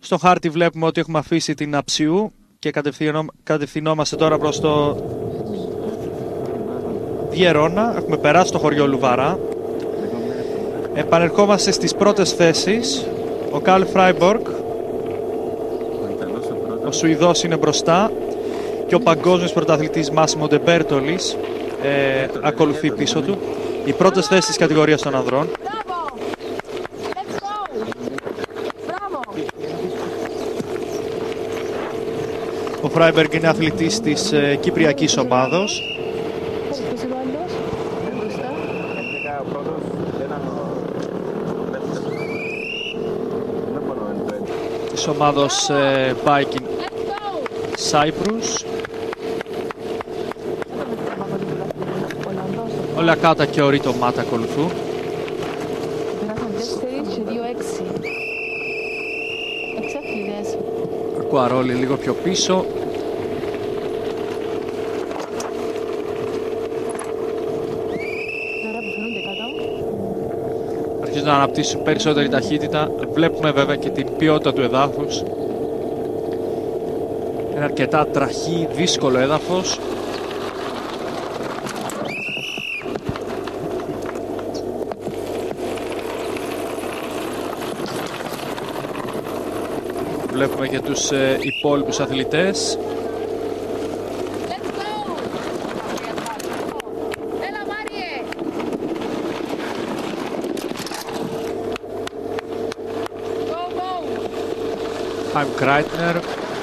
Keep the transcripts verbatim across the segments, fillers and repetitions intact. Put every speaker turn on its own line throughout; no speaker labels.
Στο χάρτη βλέπουμε ότι έχουμε αφήσει την Αψιού και κατευθυνόμαστε τώρα προς το Διερώνα. Έχουμε περάσει το χωριό Λουβαρά. Επανερχόμαστε στις πρώτες θέσεις. Ο Καρλ Φράιμπορκ, ο Σουηδός, είναι μπροστά και ο παγκόσμιος πρωταθλητής Μάσιμο Ντε Μπέρτολης ε, ακολουθεί πίσω του. Οι πρώτες θέσεις της κατηγορίας των ανδρών. Ο Φράιμπεργκ είναι αθλητής της ε, κυπριακής ομάδος. Της ομάδος ε, Viking Cyprus. Ο Λακάτα και ο Ρίτο Μάτα ακολουθούν. Ο Κουαρόλη λίγο πιο πίσω. Αρχίζουν να αναπτύσσουν περισσότερη ταχύτητα. Βλέπουμε βέβαια και την ποιότητα του εδάφους. Είναι αρκετά τραχή, δύσκολο έδαφος. Βλέπουμε και τους ε, υπόλοιπους αθλητές. Χάιμ Κράιτνερ.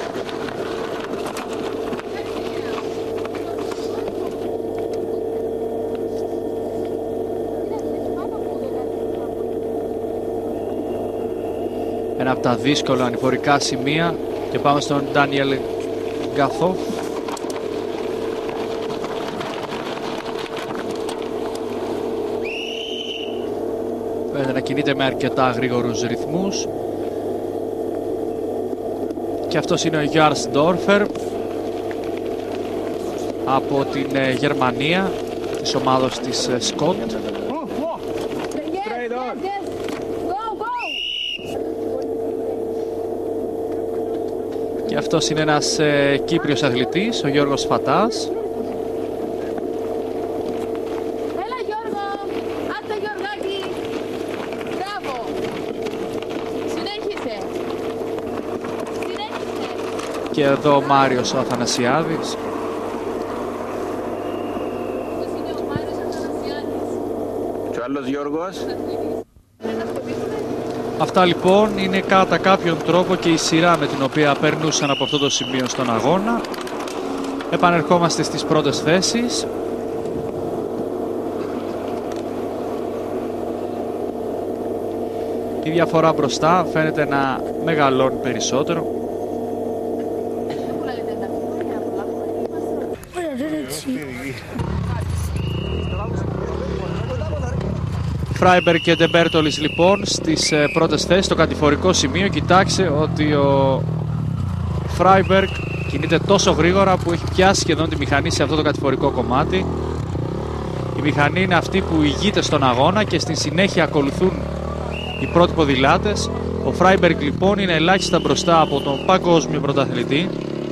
Ένα από τα δύσκολα ανηφορικά σημεία και πάμε στον Ντάνιελ Γκαθόφ. Φαίνεται να κινείται με αρκετά γρήγορους ρυθμούς. Και αυτός είναι ο Γιάρς Ντόρφερ από την ε, Γερμανία, της ομάδος της ε, Σκοτ. Και αυτός είναι ένας ε, Κύπριος αθλητής, ο Γιώργος Φατάς.
Έλα Γιώργο, άντε Γιωργάκη, μπράβο, συνέχισε, συνέχισε.
Και εδώ ο Μάριος ο Αθανασιάδης.
Αυτός είναι ο Μάριος Αθανασιάδης.
Και ο άλλος Γιώργος.
Αυτά λοιπόν είναι κατά κάποιον τρόπο και η σειρά με την οποία περνούσαν από αυτό το σημείο στον αγώνα. Επανερχόμαστε στις πρώτες θέσεις. Η διαφορά μπροστά φαίνεται να μεγαλώνει περισσότερο. Φράιμπεργκ και Ντε Μπέρτολης λοιπόν στις ε, πρώτες θέσεις, στο κατηφορικό σημείο. Κοιτάξτε ότι ο Φράιμπεργκ κινείται τόσο γρήγορα που έχει πιάσει σχεδόν τη μηχανή σε αυτό το κατηφορικό κομμάτι. Η μηχανή είναι αυτή που ηγείται στον αγώνα και στη συνέχεια ακολουθούν οι πρώτοι ποδηλάτες. Ο Φράιμπεργκ λοιπόν είναι ελάχιστα μπροστά από τον παγκόσμιο πρωταθλητή,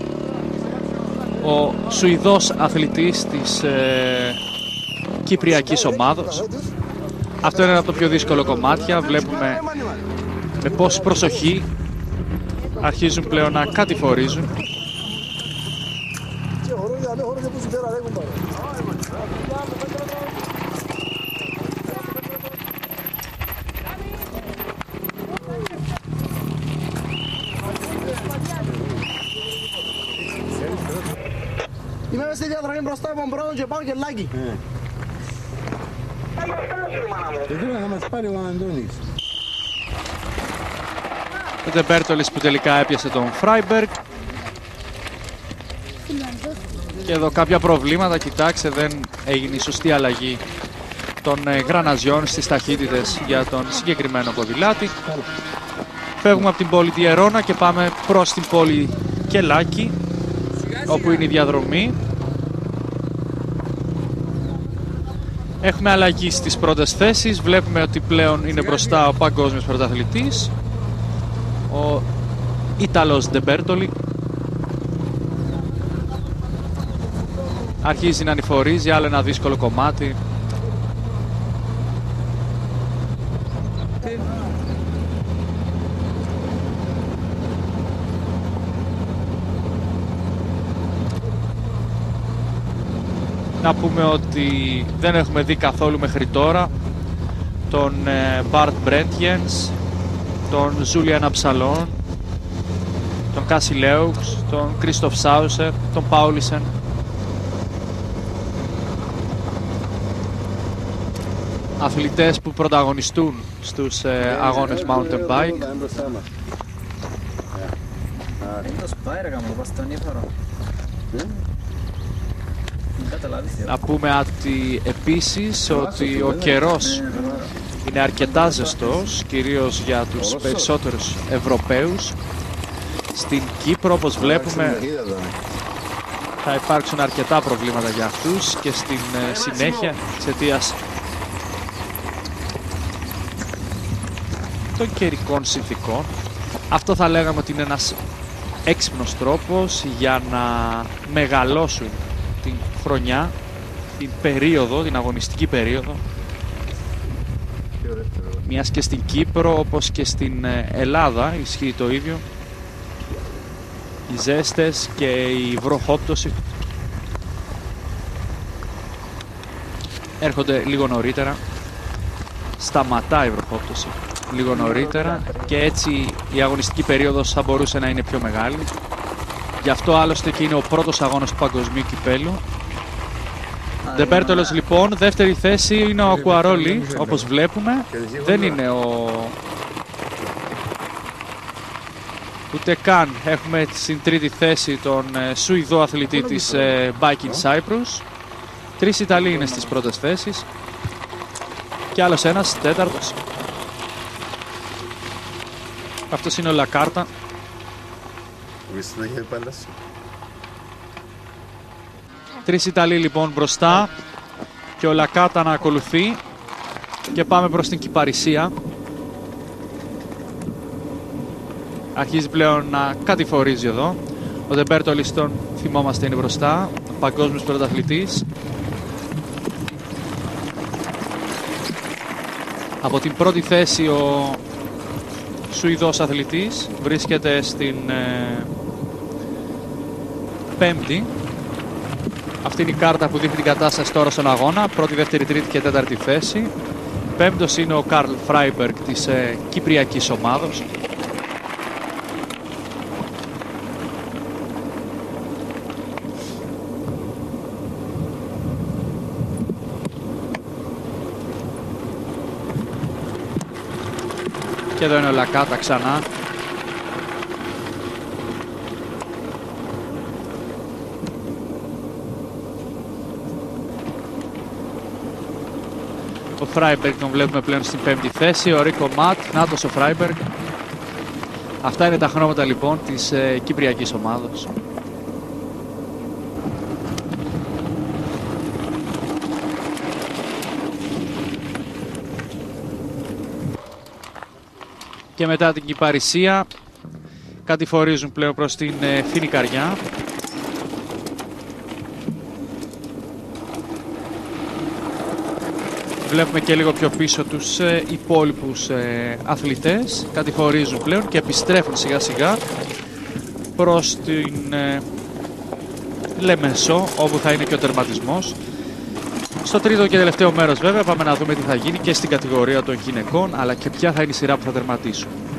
ο Σουηδός αθλητής της ε, κυπριακής ομάδος. Αυτό είναι ένα από τα πιο δύσκολο κομμάτια. Βλέπουμε με πόση προσοχή αρχίζουν πλέον να κατηφορίζουν.
Είμαι στη διαδρομή μπροστά από τον πρώτο και πάω και λάκι. Και τώρα θα μας πάρει ο Αντώνης.
Ο Ντε Μπέρτολης που τελικά έπιασε τον Φράιμπεργκ. Και εδώ κάποια προβλήματα, κοιτάξτε, δεν έγινε η σωστή αλλαγή των γραναζιών στις ταχύτητες για τον συγκεκριμένο ποδηλάτη. Φεύγουμε από την πόλη Διερώνα και πάμε προς την πόλη Κελάκη, όπου είναι η διαδρομή. Έχουμε αλλαγή στις πρώτες θέσεις. Βλέπουμε ότι πλέον είναι μπροστά ο παγκόσμιος πρωταθλητής, ο Ιταλός Ντεμπέρτολη. Αρχίζει να ανηφορίζει, άλλο ένα δύσκολο κομμάτι. Να πούμε ότι δεν έχουμε δει καθόλου μέχρι τώρα τον Μπαρτ Μπρέντιενς, τον Ζούλιαν Αψαλόν, τον Κάσι Λέουξ, τον Κρίστοφ Σάουσερ, τον Πάουλισεν. Αθλητές που πρωταγωνιστούν στους ε, αγώνες mountain bike. Να πούμε ότι επίσης ότι ο καιρός είναι αρκετά ζεστός, κυρίως για τους περισσότερους Ευρωπαίους. Στην Κύπρο, όπως βλέπουμε, θα υπάρξουν αρκετά προβλήματα για αυτούς και στην ε, συνέχεια εξαιτίας των καιρικών συνθήκων. Αυτό θα λέγαμε ότι είναι ένας έξυπνος τρόπος για να μεγαλώσουν την χρονιά, την περίοδο, την αγωνιστική περίοδο, μιας και στην Κύπρο όπως και στην Ελλάδα ισχύει το ίδιο. Οι ζέστες και η βροχόπτωση έρχονται λίγο νωρίτερα, σταματάει η βροχόπτωση λίγο νωρίτερα και έτσι η αγωνιστική περίοδος θα μπορούσε να είναι πιο μεγάλη. Γι' αυτό άλλωστε και είναι ο πρώτος αγώνας του παγκοσμίου κυπέλου. Ντεμπέρτολος λοιπόν, δεύτερη θέση είναι ο Ακουαρόλη, όπως βλέπουμε. Δεν είναι ο... Ούτε καν έχουμε στην τρίτη θέση τον Σουηδό αθλητή της Bike in Cyprus. Τρεις Ιταλοί είναι στις πρώτες θέσεις και άλλος ένας τέταρτος. Αυτός είναι ο Λακάρτα. Τρεις Ιταλοί λοιπόν μπροστά και ο Λακάρτα να ακολουθεί και πάμε προς την Κυπαρισία. Αρχίζει πλέον να κατηφορίζει εδώ. Ο Ντεμπέρτολης, τον θυμόμαστε, είναι μπροστά, παγκόσμιος πρωταθλητής. Από την πρώτη θέση ο Σουηδός αθλητής βρίσκεται στην ε, πέμπτη. Αυτή είναι η κάρτα που δείχνει την κατάσταση τώρα στον αγώνα. Πρώτη, δεύτερη, τρίτη και τέταρτη θέση. Πέμπτος είναι ο Καρλ Φράιμπεργκ της ε, κυπριακής ομάδος. Και εδώ είναι ο Λακάτα ξανά. Ο Φράιμπεργκ τον βλέπουμε πλέον στην πέμπτη θέση. Ο Ρίκο Ματ, νάτος ο Φράιμπεργκ. Αυτά είναι τα χρώματα λοιπόν της ε, κυπριακής ομάδος. Και μετά την Κυπαρισία κατηφορίζουν πλέον προς την ε, Φινικαριά. Βλέπουμε και λίγο πιο πίσω τους ε, υπόλοιπους ε, αθλητές. Κατηφορίζουν πλέον και επιστρέφουν σιγά σιγά προς την ε, Λεμεσό, όπου θα είναι και ο τερματισμός. Στο τρίτο και τελευταίο μέρος βέβαια πάμε να δούμε τι θα γίνει και στην κατηγορία των γυναικών, αλλά και ποια θα είναι η σειρά που θα τερματίσουν.